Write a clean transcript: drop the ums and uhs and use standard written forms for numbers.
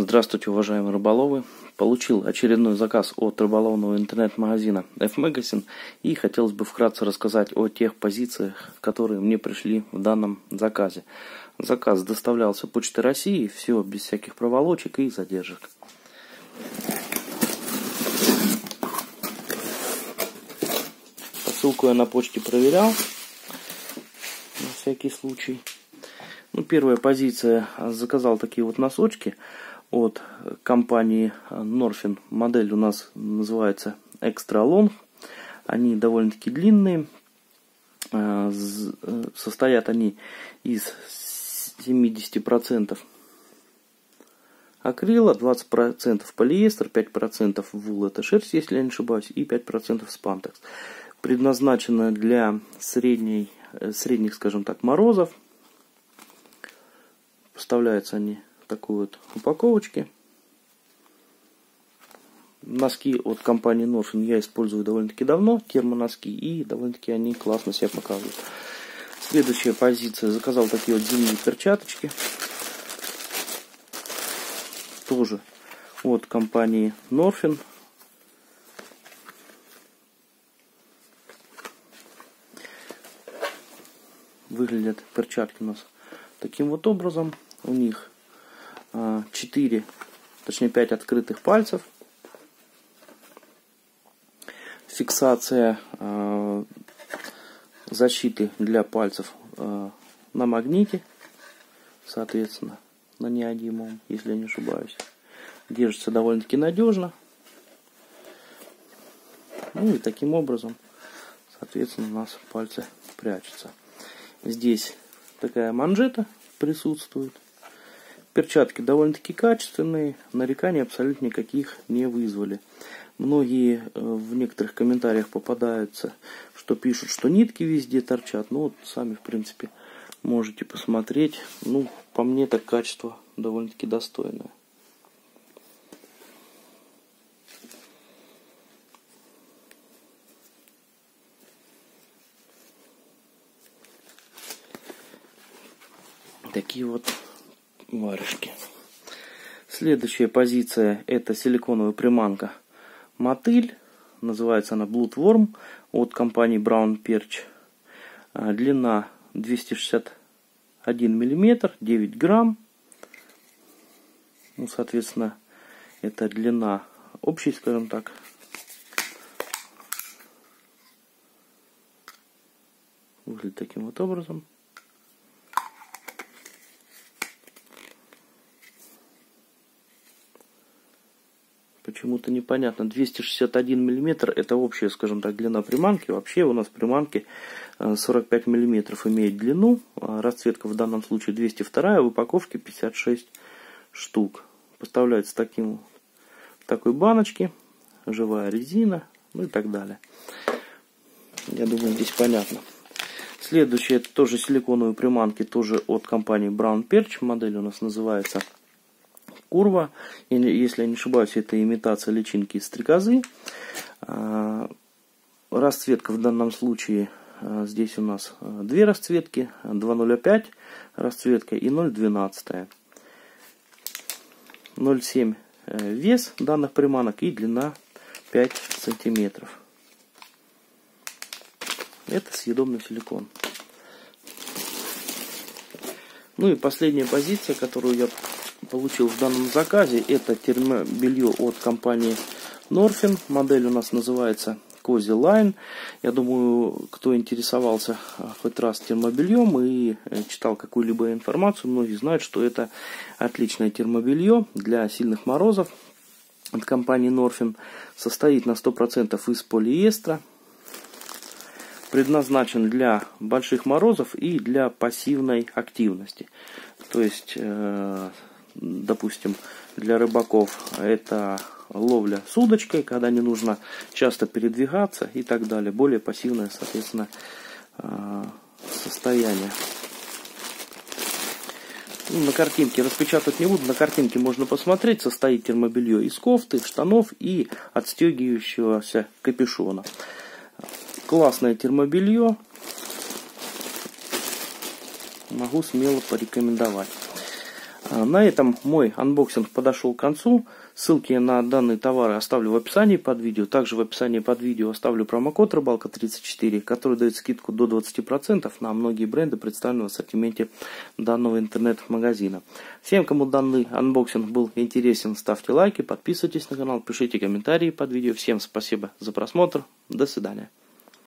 Здравствуйте, уважаемые рыболовы! Получил очередной заказ от рыболовного интернет-магазина F-Magazine и хотелось бы вкратце рассказать о тех позициях, которые мне пришли в данном заказе. Заказ доставлялся Почтой России, все без всяких проволочек и задержек. Посылку я на почте проверял, на всякий случай. Первая позиция, заказал такие вот носочки от компании Norfin. Модель у нас называется Extra Long. Они довольно-таки длинные. Состоят они из 70% акрила, 20% полиэстер, 5% вул, это шерсть, если я не ошибаюсь, и 5% спантекс. Предназначена для средних, скажем так, морозов. Поставляются они в такой вот упаковочке. Носки от компании Norfin я использую довольно-таки давно, термоноски, и довольно-таки они классно себя показывают. Следующая позиция. Заказал такие вот зимние перчаточки. Тоже от компании Norfin. Выглядят перчатки у нас таким вот образом. У них 5 открытых пальцев. Фиксация защиты для пальцев на магните, соответственно, на неодимовом, если я не ошибаюсь. Держится довольно-таки надежно. И таким образом, соответственно, у нас пальцы прячутся. Здесь такая манжета присутствует. Перчатки довольно-таки качественные, нареканий абсолютно никаких не вызвали. Многие в некоторых комментариях попадаются, что пишут, что нитки везде торчат. Вот сами, в принципе, можете посмотреть. По мне, так качество довольно-таки достойное. Такие вот варежки. Следующая позиция — это силиконовая приманка мотыль. Называется она Bloodworm от компании Brown Perch. Длина 261 мм, 9 грамм. Соответственно, это длина общей, скажем так. Выглядит таким вот образом. Почему-то непонятно. 261 мм это общая, скажем так, длина приманки. Вообще у нас приманки 45 мм имеют длину. Расцветка в данном случае 202, в упаковке 56 штук. Поставляется в такой баночке. Живая резина, и так далее. Я думаю, здесь понятно. Следующее, это тоже силиконовые приманки, тоже от компании Brown Perch. Модель у нас называется Курва. Если я не ошибаюсь, это имитация личинки из стрекозы. Расцветка в данном случае, здесь у нас две расцветки. 2.05 расцветка и 0.12. 0.7 вес данных приманок и длина 5 сантиметров. Это съедобный силикон. И последняя позиция, которую я получил в данном заказе, это термобелье от компании Norfin. Модель у нас называется Cozy Line. Я думаю, кто интересовался хоть раз термобельем и читал какую-либо информацию, многие знают, что это отличное термобелье для сильных морозов от компании Norfin. Состоит на 100% из полиэстера. Предназначен для больших морозов и для пассивной активности. То есть, допустим, для рыбаков это ловля с удочкой, когда не нужно часто передвигаться и так далее. Более пассивное, соответственно, состояние. На картинке распечатать не буду. На картинке можно посмотреть. Состоит термобелье из кофты, штанов и отстегивающегося капюшона. Классное термобелье. Могу смело порекомендовать. На этом мой анбоксинг подошел к концу. Ссылки на данные товары оставлю в описании под видео. Также в описании под видео оставлю промокод Рыбалка34, который дает скидку до 20% на многие бренды, представленные в ассортименте данного интернет-магазина. Всем, кому данный анбоксинг был интересен, ставьте лайки, подписывайтесь на канал, пишите комментарии под видео. Всем спасибо за просмотр. До свидания.